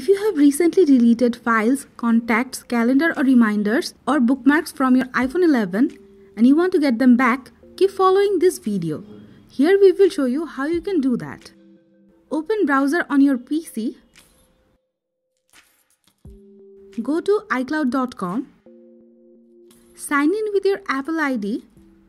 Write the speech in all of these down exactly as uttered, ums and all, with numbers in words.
you have recently deleted files, contacts, calendar or reminders or bookmarks from your iPhone eleven and you want to get them back, keep following this video. Here we will show you how you can do that. Open browser on your P C. Go to i cloud dot com. Sign in with your Apple I D.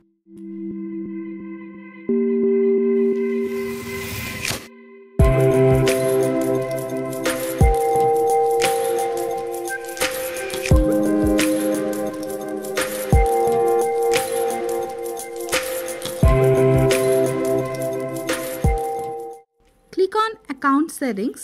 Click on Account Settings.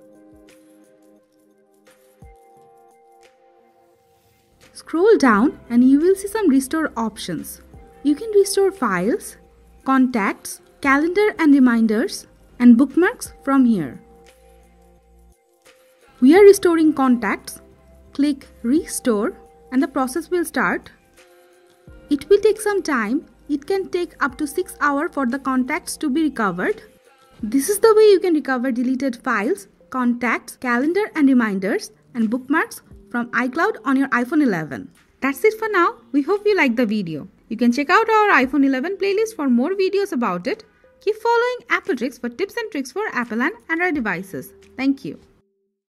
Scroll down and you will see some restore options. You can restore files, contacts, calendar and reminders, and bookmarks from here. We are restoring contacts. Click Restore and the process will start. It will take some time. It can take up to six hours for the contacts to be recovered. This is the way you can recover deleted files, contacts, calendar and reminders, and bookmarks from iCloud on your iPhone eleven. That's it for now. We hope you liked the video. You can check out our iPhone eleven playlist for more videos about it. Keep following Apple Tricks for tips and tricks for Apple and Android devices. Thank you.